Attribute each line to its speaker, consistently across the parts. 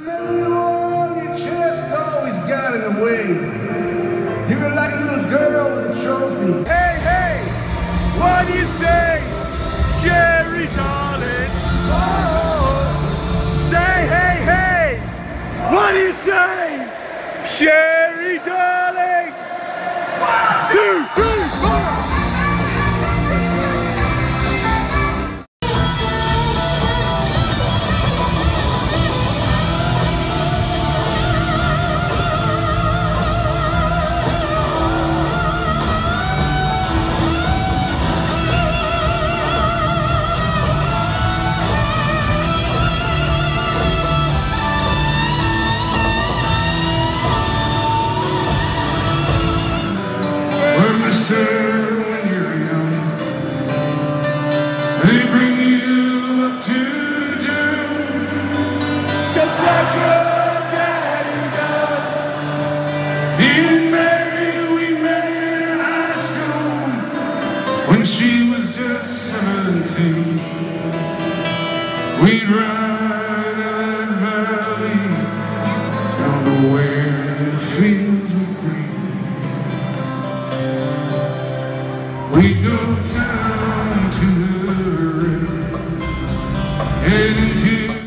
Speaker 1: Sentimental on your chest always got in the way. You were like a little girl with a trophy.
Speaker 2: Hey, hey, what do you say, Sherry darling? Oh, say hey, hey, what do you say, Sherry darling? 1, 2, 3, 4.
Speaker 1: When you're young, they bring you up to do
Speaker 2: Just like your daddy done.
Speaker 1: Even Mary, we met in high school when she was just 17. We'd ride that valley down to where the fields were green. We'd go down to the river, heading to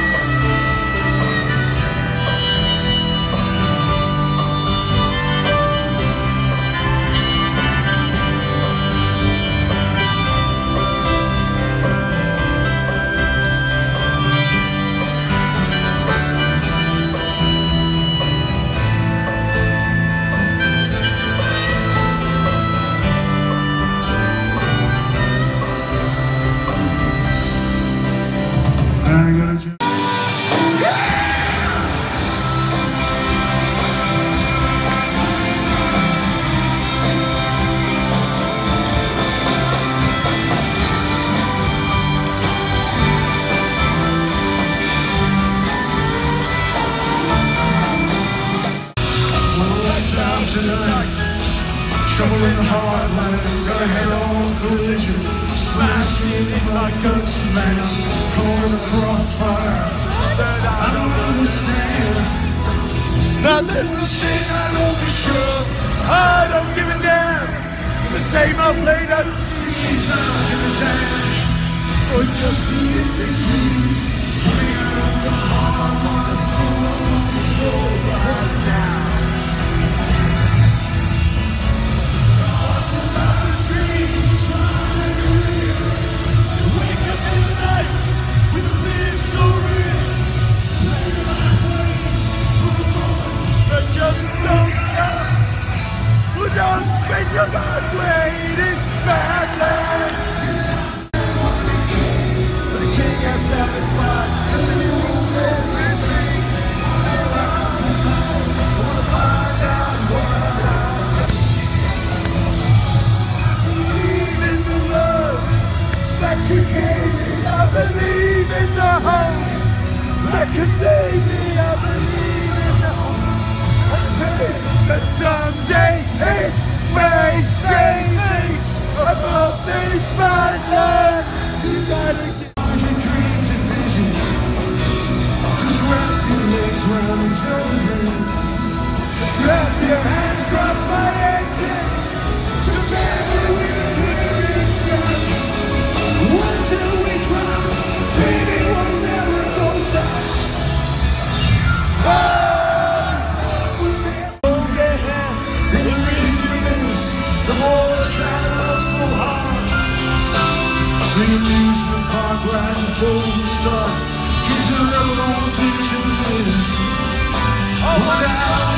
Speaker 1: I got a job. Lights out tonight, trouble in the heartland, got a head-on collision, smashing it like a slam. Caught in the crossfire that I don't understand.
Speaker 2: Now there's the thing I know for sure, I don't give a damn. The same old play that
Speaker 1: Each time in the tank,
Speaker 2: or just the in-betweens.
Speaker 1: running out of the heart, wanna see what we control right now. Talk about a dream, trying to live.
Speaker 2: You wake up in the night with a fear so real. That just don't come. Who don't spend your life waiting badlands. But the king has satisfied until he rules everything. I wanna find out what I believe in the love that you gave me. I believe in the hope that can save me. I believe in the hope that someday it may save me above these badlands. You gotta get
Speaker 1: Your dreams and visions, just wrap your legs around each other's.
Speaker 2: Slap your hands, cross my engines. Together we could reach
Speaker 1: Until we drop, baby, we'll never go back.
Speaker 2: the more I try to love so hard.
Speaker 1: Bring amusement park glasses, golden star. Kids are never on the beach in the
Speaker 2: Oh my God.